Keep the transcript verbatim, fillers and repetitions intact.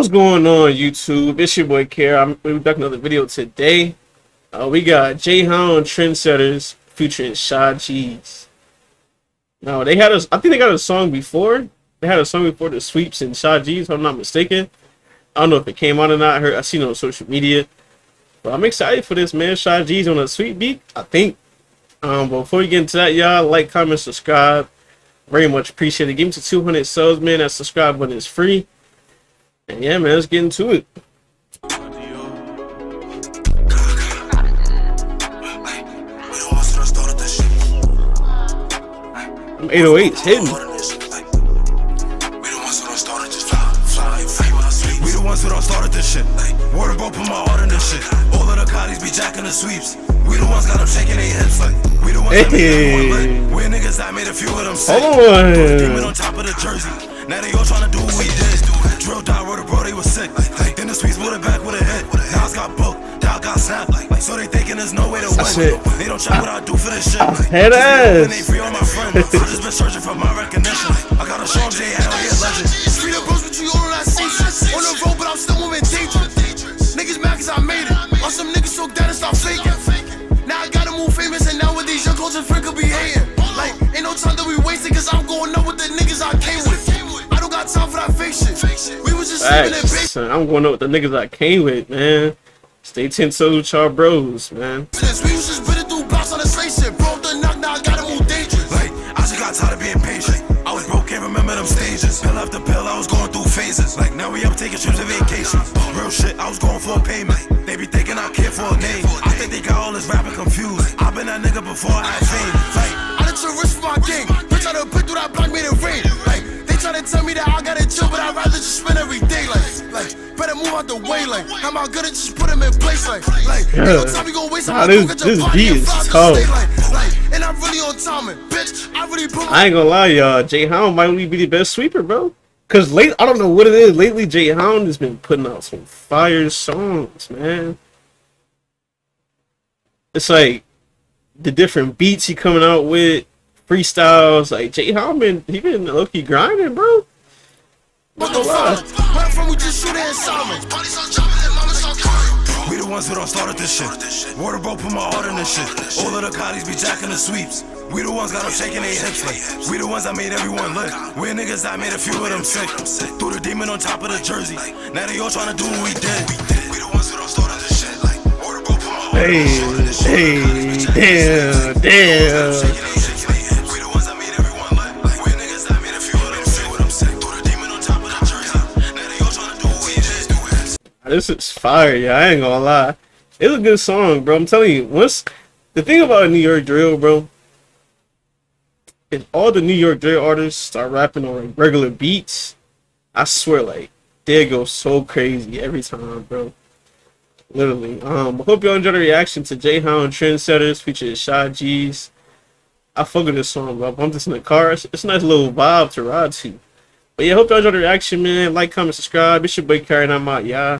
What's going on, YouTube? It's your boy KaayR. I'm we're back with another video today. Uh, we got Hound Trendsetters featuring Shy G's. Now they had a, I think they got a song before. They had a song before the Sweeps and Shy G's, if I'm not mistaken. I don't know if it came out or not. I heard I seen it on social media, but I'm excited for this, man. Shy G's on a sweet beat, I think. Um, but before we get into that, y'all like, comment, subscribe. Very much appreciated. Give me to two hundred subs, man. That subscribe button is free. And yeah, man, let's get into it. Them eight oh eights hitting. We the ones who don't started this shit. Word about put my heart in this shit. All of the Kaayrs be jacking the sweeps. We the ones got them shaking their heads like. We the ones that made everyone lit. We're niggas that made a few of them sick. Demon on top of the jersey. Now they all trying to do what we did. Drill down, wrote a bro, they was sick. Like, then the sweeps put it back with a hit. Now it's got book, now it got snap. So they thinking there's no way to win. They don't try what I do for this shit. Head ass. They free all my friends. I just been searching for my recognition. I got a strong J, hell yeah, legend. Street up bros with you all that same shit. On the road, but I'm still moving dangerous. Niggas mad cause I made it. All some niggas soak down and start faking. Now I gotta move famous, and now with these young coaches, friend could be hating. Like, ain't no time that we wasting, cause I'm going up with the niggas I came with. I don't got time for that fake shit. We was just sleeping in bed. I'm going up with the niggas I came with, man. Stay ten toes with y'all bros, man. We was just spinning through blocks on the slave shit. Broke the knock, now I gotta move dangerous. Like, I just got tired of being patient. I was broke, can't remember them stages. Pill after pill, I was going through phases. Like, now we up taking trips and vacations. Real shit, I was going for a payment. They be thinking I care for a name. I think they got all this rapping confused. I've been that nigga before I had fame. Like, I done took risks for my gang. Bitch, I done put through that block, made it rain. Like, they try to tell me that I gotta chill, but I'd rather just spend every day. Like, like, better move out the way. Like, how am I gonna just put him in place? Like, like, yeah. ain't no time we gon' waste. Nah, this this beat is tough. Like, like, and I'm really on timing, bitch. I really put my I ain't gonna lie, y'all. Hound might be the best sweeper, bro. Cause late, I don't know what it is. Lately, Hound has been putting out some fire songs, man. It's like the different beats he coming out with, freestyles. Like Hound been, he been low key grinding, bro. We the ones who don't started this shit. Word about put my heart in this shit. All of the Kaayrs be jacking the sweeps. We the ones got them shaking their hips like. We the ones that made everyone lit. We're niggas that made a few of them sick. Threw the demon on top of the jersey. Now they all trying to do what we did. We the ones who don't started this shit like. Word about put my heart in this shit. Hey, hey, damn, damn. This is fire, yeah. I ain't gonna lie. It's a good song, bro. I'm telling you. Once the thing about New York drill, bro, if all the New York drill artists start rapping on like regular beats, I swear, like they go so crazy every time, bro. Literally. Um, I hope y'all enjoyed the reaction to Hound Trendsetters featuring Shy G's. I fuck with this song, bro. I'm just in the car. It's, it's a nice little vibe to ride to. But yeah, hope y'all enjoyed the reaction, man. Like, comment, subscribe. It's your boy KaayR, and I'm out, y'all.